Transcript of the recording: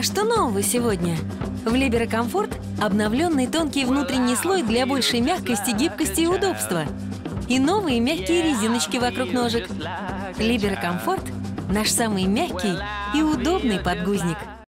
А что нового сегодня? В Libero Comfort обновленный тонкий внутренний слой для большей мягкости, гибкости и удобства. И новые мягкие резиночки вокруг ножек. Libero Comfort – наш самый мягкий и удобный подгузник.